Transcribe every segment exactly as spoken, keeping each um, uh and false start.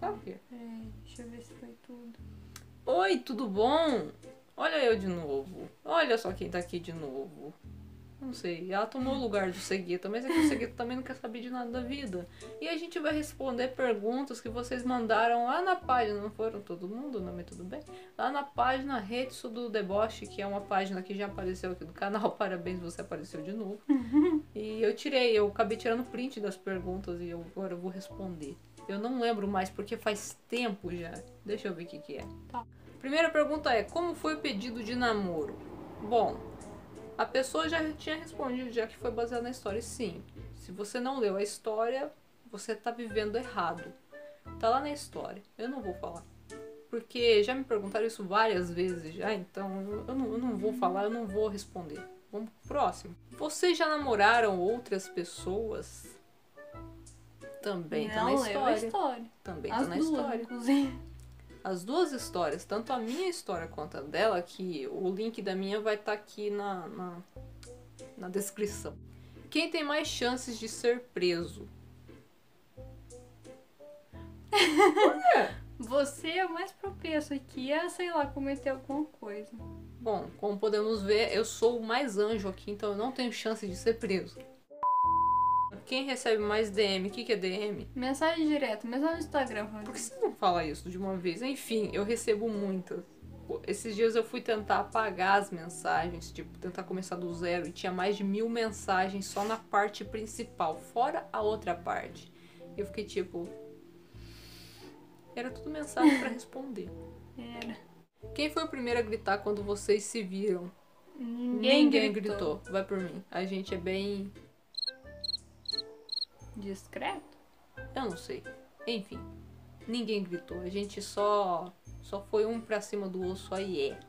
Claro que é. É, deixa eu ver se foi tudo. Oi, tudo bom? Olha eu de novo. Olha só quem tá aqui de novo. Não sei, ela tomou o lugar do Segueta, mas é que o Segueta também não quer saber de nada da vida. E a gente vai responder perguntas que vocês mandaram lá na página, não foram todo mundo, não, mas tudo bem? Lá na página Retsu do Deboche, que é uma página que já apareceu aqui no canal, parabéns, você apareceu de novo. E eu tirei, eu acabei tirando print das perguntas e eu, agora eu vou responder. Eu não lembro mais porque faz tempo já. Deixa eu ver o que que é. Tá. Primeira pergunta é, como foi o pedido de namoro? Bom, a pessoa já tinha respondido, já que foi baseado na história. Sim, se você não leu a história, você tá vivendo errado. Tá lá na história, eu não vou falar. Porque já me perguntaram isso várias vezes já, então eu não, eu não vou falar, eu não vou responder. Vamos pro próximo. Vocês já namoraram outras pessoas? Também tá na Não leu a história. história. Também As tá na duas, história. inclusive. As duas histórias, tanto a minha história quanto a dela, que o link da minha vai estar aqui na, na, na descrição. Quem tem mais chances de ser preso? Você é o mais propenso aqui a, sei lá, cometer alguma coisa. Bom, como podemos ver, eu sou o mais anjo aqui, então eu não tenho chance de ser preso. Quem recebe mais D M? O que, que é D M? Mensagem direta, mesmo no Instagram. Por que você não fala isso de uma vez? Enfim, eu recebo muitas. Esses dias eu fui tentar apagar as mensagens, tipo, tentar começar do zero, e tinha mais de mil mensagens só na parte principal, fora a outra parte. Eu fiquei tipo... Era tudo mensagem pra responder. Era. Quem foi o primeiro a gritar quando vocês se viram? Ninguém, Ninguém gritou. gritou. Vai por mim. A gente é bem... Discreto? Eu não sei. Enfim. Ninguém gritou. A gente só... Só foi um pra cima do outro, só e é.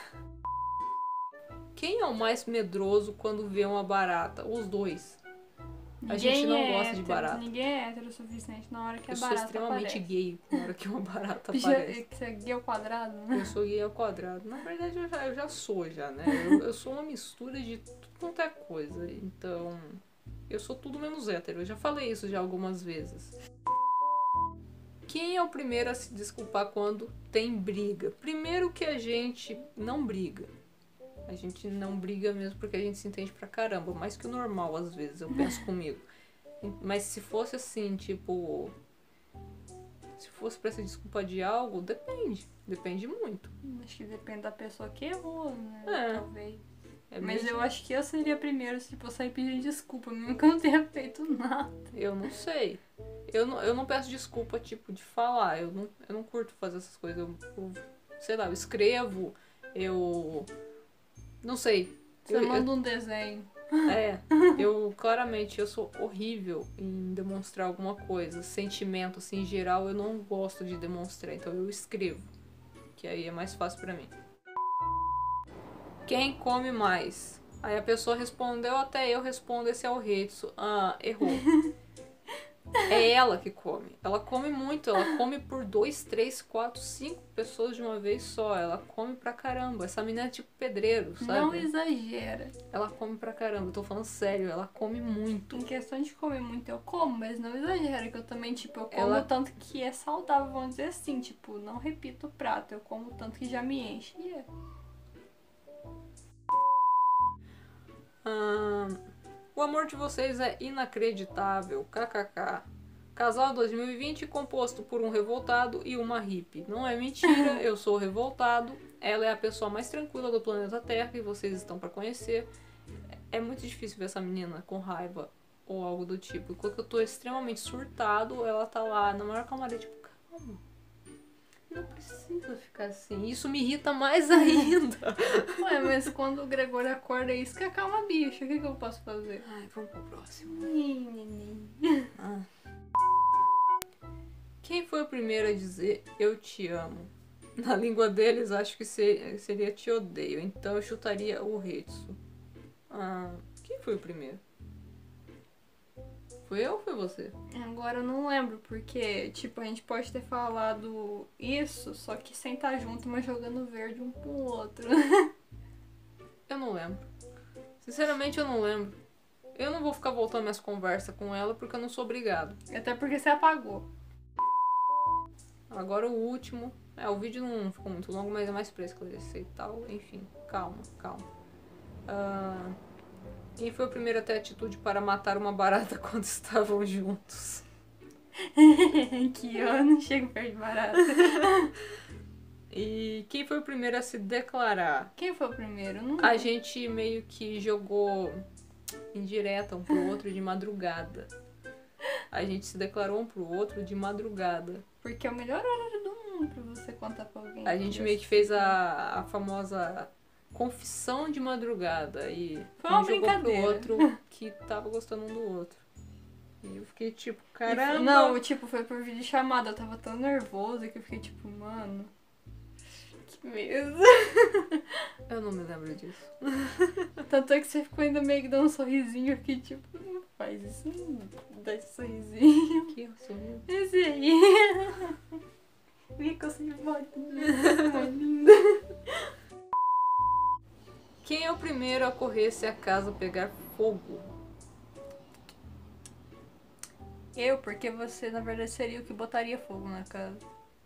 Quem é o mais medroso quando vê uma barata? Os dois. A Ninguém gente não é gosta de hétero, barata. Ninguém é hétero o suficiente na hora que Eu a sou barata extremamente aparece. gay na hora que uma barata Já, aparece. você é gay ao quadrado, né? Eu sou gay ao quadrado. Na verdade, eu já, eu já sou, já, né? Eu, eu sou uma mistura de tudo quanto é coisa. Então, eu sou tudo menos hétero. Eu já falei isso já algumas vezes. Quem é o primeiro a se desculpar quando tem briga? Primeiro que a gente não briga. A gente não briga mesmo porque a gente se entende pra caramba. Mais que o normal, às vezes, eu penso comigo. Mas se fosse assim, tipo... Se fosse pra se desculpar de algo, depende. Depende muito. Acho que depende da pessoa que errou, né? É. Talvez. É Mas mesmo? eu acho que eu seria primeiro se tipo, eu sair pedindo desculpa, mesmo que eu não tenha feito nada. Eu não sei. Eu não, eu não peço desculpa, tipo, de falar. Eu não, eu não curto fazer essas coisas. Eu, eu, sei lá, eu escrevo, eu... Não sei. Você Eu, manda um desenho. eu, é, eu claramente, eu sou horrível em demonstrar alguma coisa. Sentimento, assim, em geral, eu não gosto de demonstrar. Então eu escrevo. Que aí é mais fácil pra mim. Quem come mais? Aí a pessoa respondeu, até eu respondo, esse é o Retsu. Ah, errou. É ela que come. Ela come muito, ela come por dois, três, quatro, cinco pessoas de uma vez só. Ela come pra caramba. Essa menina é tipo pedreiro, sabe? Não exagera. Ela come pra caramba, eu tô falando sério, ela come muito. Em questão de comer muito, eu como, mas não exagera, que eu também, tipo, eu como Ela- tanto que é saudável, vamos dizer assim, tipo, não repito o prato, eu como tanto que já me enche. E é. Ah, o amor de vocês é inacreditável, kkk. Casal dois mil e vinte composto por um revoltado e uma hippie. Não é mentira, eu sou revoltado. Ela é a pessoa mais tranquila do planeta Terra e vocês estão pra conhecer. É muito difícil ver essa menina com raiva ou algo do tipo. Enquanto eu tô extremamente surtado, ela tá lá na maior calmaria, tipo, calma. Não precisa ficar assim. Isso me irrita mais ainda. Ué, mas quando o Gregório acorda, é isso que acalma a bicha, o que, que eu posso fazer? Ai, vamos pro próximo. Ah. Quem foi o primeiro a dizer eu te amo? Na língua deles, acho que ser- seria te odeio. Então eu chutaria o Retsu. Ah, quem foi o primeiro? Foi eu ou foi você? Agora eu não lembro, porque, tipo, a gente pode ter falado isso, só que sem estar junto, mas jogando verde um pro outro. Eu não lembro. Sinceramente, eu não lembro. Eu não vou ficar voltando minhas conversas com ela porque eu não sou obrigado. Até porque você apagou. Agora o último. É, o vídeo não ficou muito longo, mas é mais pra esclarecer e tal. Enfim, calma, calma. Ah, quem foi o primeiro a ter atitude para matar uma barata quando estavam juntos? Que eu não chego perto de barata. E quem foi o primeiro a se declarar? Quem foi o primeiro? Não... A gente meio que jogou indireta um pro outro de madrugada. A gente se declarou um pro outro de madrugada. Porque é o melhor horário do mundo pra você contar pra alguém. A gente meio que fez a, a famosa confissão de madrugada. E Foi uma um jogou pro brincadeira. outro que tava gostando um do outro. E eu fiquei tipo, caramba. Não, tipo, foi por vídeo chamada. Eu tava tão nervosa que eu fiquei tipo, mano. Que medo. Eu não me lembro disso. Tanto é que você ficou ainda meio que dando um sorrisinho. Eu fiquei tipo, não faz isso, não dá esse sorrisinho. Que sorriso. Esse aí. Fica sem voz. Linda. Quem é o primeiro a correr se a casa pegar fogo? Eu, porque você na verdade seria o que botaria fogo na casa.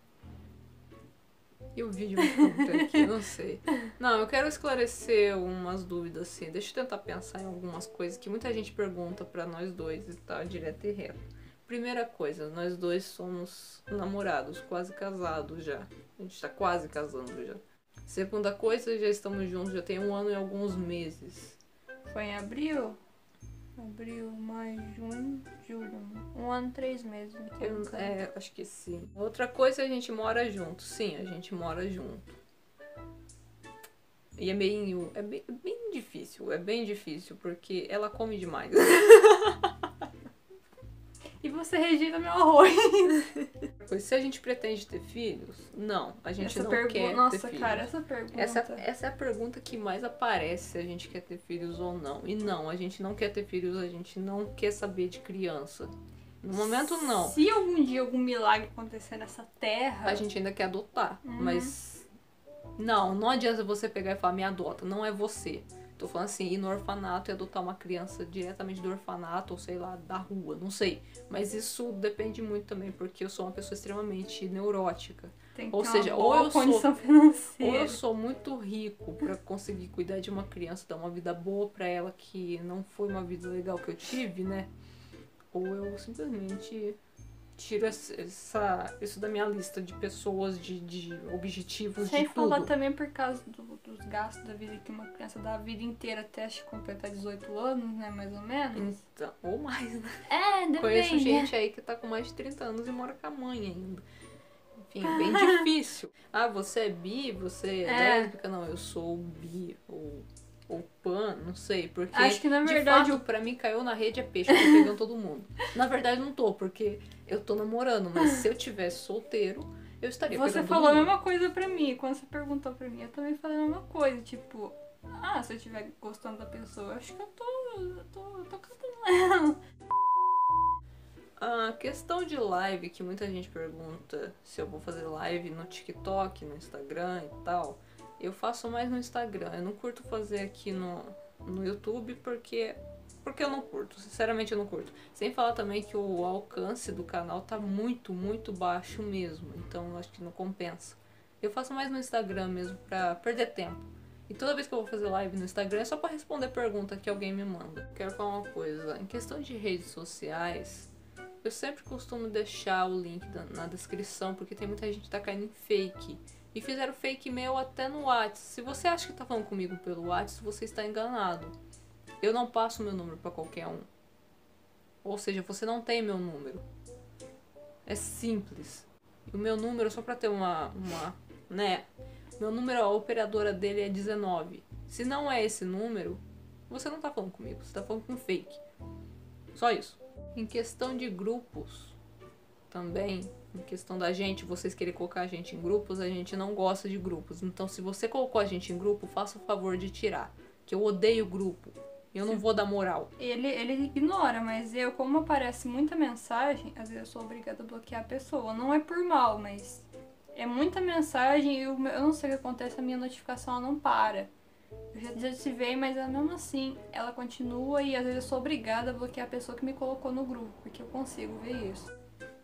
E o vídeo me pergunta aqui, eu não sei. Não, eu quero esclarecer umas dúvidas assim. Deixa eu tentar pensar em algumas coisas que muita gente pergunta pra nós dois e tal, direto e reto. Primeira coisa, nós dois somos namorados, quase casados já. A gente tá quase casando já. Segunda coisa, já estamos juntos, já tem um ano e alguns meses. Foi em abril? Abril, maio, junho, julho. Um ano, três meses. Então, Eu, é, acho que sim. Outra coisa, a gente mora junto. Sim, a gente mora junto. E é meio. É bem, é bem difícil. É bem difícil, porque ela come demais. E você rejeita meu arroz. Pois se a gente pretende ter filhos, não. A gente Essa não pergu... quer Nossa, ter filhos. cara, essa pergunta. Essa, essa é a pergunta que mais aparece se a gente quer ter filhos ou não. E não, a gente não quer ter filhos, a gente não quer saber de criança. No momento, não. Se algum dia algum milagre acontecer nessa terra... A gente ainda quer adotar, Uhum. mas... Não, não adianta você pegar e falar, me adota, não é você. Tô falando assim, ir no orfanato e adotar uma criança diretamente do orfanato, ou sei lá, da rua, não sei. Mas isso depende muito também, porque eu sou uma pessoa extremamente neurótica. Tem que Ou ter seja, uma ou boa eu sou- condição Ou financeira. eu sou muito rico pra conseguir cuidar de uma criança, dar uma vida boa pra ela, que não foi uma vida legal que eu tive, né? Ou eu simplesmente tiro essa, isso da minha lista de pessoas, de, de objetivos, Sem de falar tudo. também por causa do- dos gastos da vida que uma criança dá a vida inteira até acho que completar dezoito anos, né? Mais ou menos. Então, ou mais, né? É, depende. Conheço gente aí que tá com mais de trinta anos e mora com a mãe ainda. Enfim, é bem difícil. Ah, você é bi? Você é, É. lésbica? Não, eu sou bi ou, ou pan, não sei. Porque, Acho que, na de verdade, fato, pra mim, caiu na rede é peixe, eu tô pegando todo mundo. Na verdade, não tô, porque eu tô namorando. Mas se eu tivesse solteiro, eu estaria Você pegando falou a todo mundo. mesma coisa pra mim. Quando você perguntou pra mim, eu também falei a mesma coisa. Tipo, ah, se eu estiver gostando da pessoa, eu acho que eu tô. Eu tô, eu tô cantando ela. A questão de live, que muita gente pergunta se eu vou fazer live no TikTok, no Instagram e tal. Eu faço mais no Instagram. Eu não curto fazer aqui no, no YouTube porque, porque eu não curto. Sinceramente, eu não curto. Sem falar também que o alcance do canal tá muito, muito baixo mesmo. Então, eu acho que não compensa. Eu faço mais no Instagram mesmo pra perder tempo. E toda vez que eu vou fazer live no Instagram é só pra responder pergunta que alguém me manda. Quero falar uma coisa. Em questão de redes sociais, eu sempre costumo deixar o link da- na descrição, porque tem muita gente que tá caindo em fake. E fizeram fake meu até no WhatsApp. Se você acha que tá falando comigo pelo WhatsApp, você está enganado. Eu não passo meu número pra qualquer um. Ou seja, você não tem meu número. É simples. E o meu número, só pra ter uma, uma, né? Meu número, a operadora dele é dezenove. Se não é esse número, você não tá falando comigo, você tá falando com fake. Só isso. Em questão de grupos, também, em questão da gente, vocês querem colocar a gente em grupos, a gente não gosta de grupos. Então, se você colocou a gente em grupo, faça o favor de tirar. Que eu odeio grupo. Eu não vou dar moral. Ele, ele ignora, mas eu, como aparece muita mensagem, às vezes eu sou obrigada a bloquear a pessoa. Não é por mal, mas é muita mensagem e eu, eu não sei o que acontece, a minha notificação ela não para. Eu já desativei, mas ela, mesmo assim, ela continua e às vezes eu sou obrigada a bloquear a pessoa que me colocou no grupo, porque eu consigo ver isso.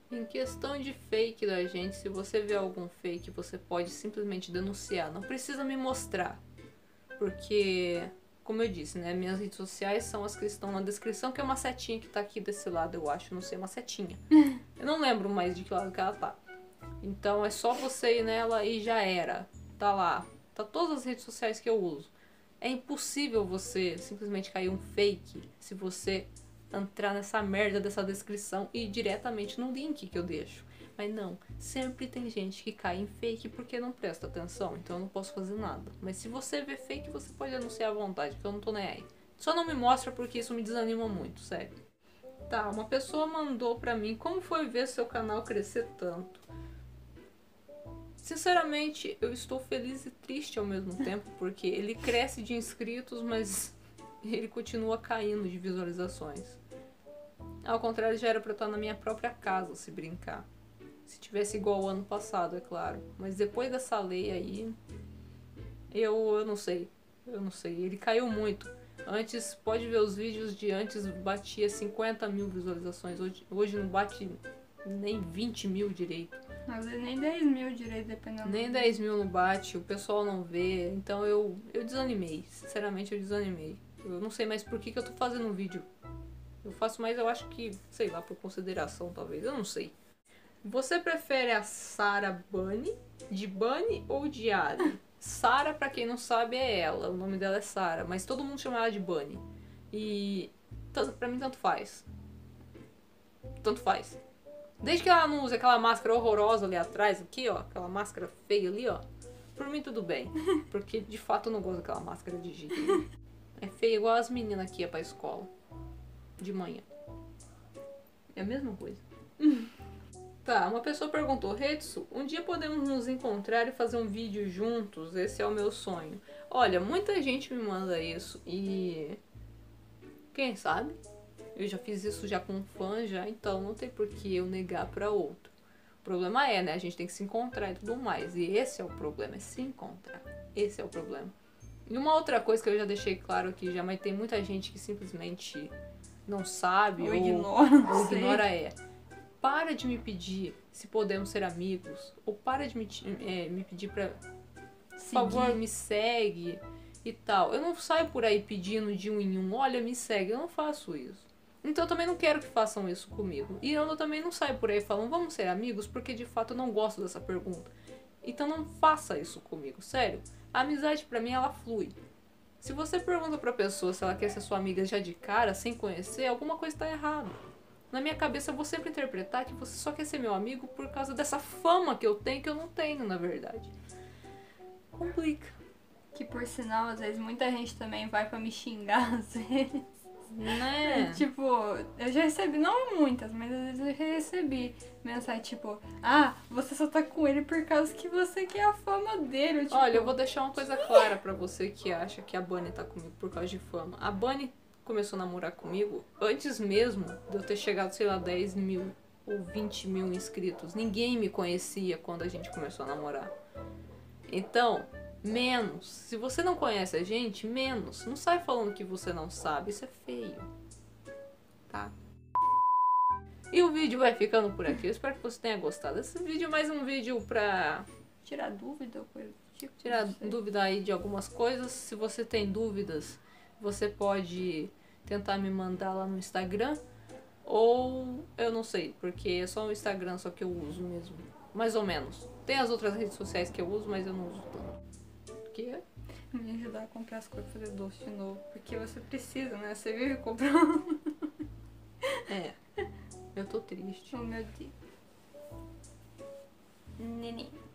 Em questão de fake da gente, se você vê algum fake, você pode simplesmente denunciar. Não precisa me mostrar. Porque, como eu disse, né? Minhas redes sociais são as que estão na descrição, que é uma setinha que tá aqui desse lado, eu acho. Não sei, uma setinha. Eu não lembro mais de que lado que ela tá. Então é só você ir nela e já era. Tá lá. Tá todas as redes sociais que eu uso. É impossível você simplesmente cair um fake se você entrar nessa merda dessa descrição e ir diretamente no link que eu deixo. Mas não, sempre tem gente que cai em fake porque não presta atenção, então eu não posso fazer nada. Mas se você vê fake, você pode anunciar à vontade, que eu não tô nem aí. Só não me mostra porque isso me desanima muito, sério. Tá, uma pessoa mandou pra mim como foi ver seu canal crescer tanto. Sinceramente, eu estou feliz e triste ao mesmo tempo, porque ele cresce de inscritos, mas ele continua caindo de visualizações. Ao contrário, já era pra eu estar na minha própria casa, se brincar. Se tivesse igual ao ano passado, é claro. Mas depois dessa lei aí, eu, eu não sei. Eu não sei. Ele caiu muito. Antes, pode ver os vídeos de antes, batia cinquenta mil visualizações. Hoje, hoje não bate nem vinte mil direito. Às vezes nem dez mil direito, dependendo. Nem dez mil não bate, o pessoal não vê. Então eu, eu desanimei. Sinceramente, eu desanimei. Eu não sei mais por que, que eu tô fazendo um vídeo. Eu faço mais, eu acho que, sei lá, por consideração, talvez. Eu não sei. Você prefere a Sarah Bunny, de Bunny ou de Ali? Sarah, pra quem não sabe, é ela. O nome dela é Sarah, mas todo mundo chama ela de Bunny. E tanto, pra mim, tanto faz. Tanto faz. Desde que ela não use aquela máscara horrorosa ali atrás, aqui, ó. Aquela máscara feia ali, ó. Por mim, tudo bem. Porque, de fato, eu não gosto daquela máscara de jeito nenhum. É feia igual as meninas que iam pra escola. De manhã. É a mesma coisa. Tá, uma pessoa perguntou, Retsu, um dia podemos nos encontrar e fazer um vídeo juntos? Esse é o meu sonho. Olha, muita gente me manda isso e... quem sabe? Eu já fiz isso já com um fã já, então não tem por que eu negar pra outro. O problema é, né, a gente tem que se encontrar e tudo mais. E esse é o problema, é se encontrar. Esse é o problema. E uma outra coisa que eu já deixei claro aqui já, mas tem muita gente que simplesmente não sabe ou, ou ignora, não ou sei. ignora é... para de me pedir se podemos ser amigos. Ou para de me, é, me pedir pra... por favor, me segue e tal. Eu não saio por aí pedindo de um em um. Olha, me segue. Eu não faço isso. Então eu também não quero que façam isso comigo. E eu também não saio por aí falando, vamos ser amigos? Porque de fato eu não gosto dessa pergunta. Então não faça isso comigo, sério. A amizade pra mim, ela flui. Se você pergunta pra pessoa se ela quer ser sua amiga já de cara, sem conhecer, alguma coisa tá errada. Na minha cabeça eu vou sempre interpretar que você só quer ser meu amigo por causa dessa fama que eu tenho, que eu não tenho, na verdade. Complica. Que por sinal, às vezes muita gente também vai pra me xingar, às vezes. Né? Tipo, eu já recebi, não muitas, mas às vezes eu já recebi mensagem tipo, ah, você só tá com ele por causa que você quer a fama dele. Eu, tipo, olha, eu vou deixar uma coisa clara pra você que acha que a Bunny tá comigo por causa de fama. A Bunny começou a namorar comigo antes mesmo de eu ter chegado, sei lá, dez mil ou vinte mil inscritos. Ninguém me conhecia quando a gente começou a namorar. Então, menos. Se você não conhece a gente, menos. Não sai falando que você não sabe. Isso é feio. Tá? E o vídeo vai ficando por aqui. Eu espero que você tenha gostado. Esse vídeo é mais um vídeo pra... tirar dúvida ou coisa do tipo. tirar dúvida aí de algumas coisas. Se você tem dúvidas, você pode tentar me mandar lá no Instagram. Ou eu não sei, porque é só o Instagram só que eu uso mesmo. Mais ou menos. Tem as outras redes sociais que eu uso, mas eu não uso tanto. Que? Me ajudar a comprar as coisas e fazer doce de novo. Porque você precisa, né? Você vive comprando. É. Eu tô triste. Oh, meu Deus. Neném.